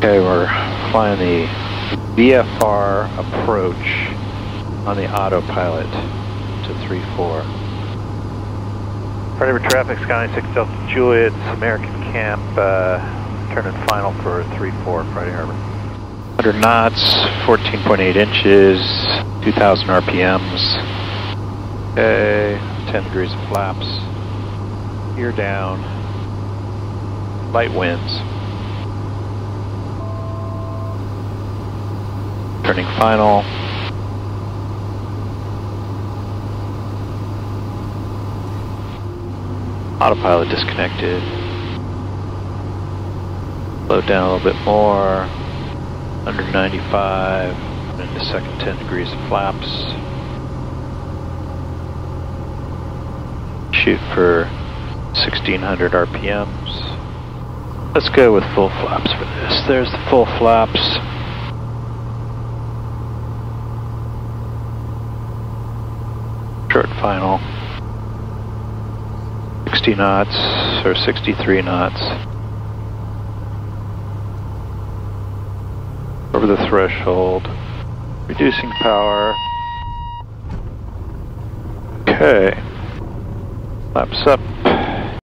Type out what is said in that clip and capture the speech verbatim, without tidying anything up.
Okay, we're flying the V F R approach on the autopilot to three four. Friday River traffic, Sky six Delta Juliet, American Camp, uh, turning final for three four, Friday Harbor. one hundred knots, fourteen point eight inches, two thousand R P Ms. Okay, ten degrees of flaps. Gear down. Light winds. Turning final. Autopilot disconnected. Slow down a little bit more. Under ninety-five. Into second ten degrees of flaps. Shoot for sixteen hundred R P Ms. Let's go with full flaps for this. There's the full flaps. Short final. sixty knots or sixty-three knots. Over the threshold. Reducing power. Okay. Flaps up.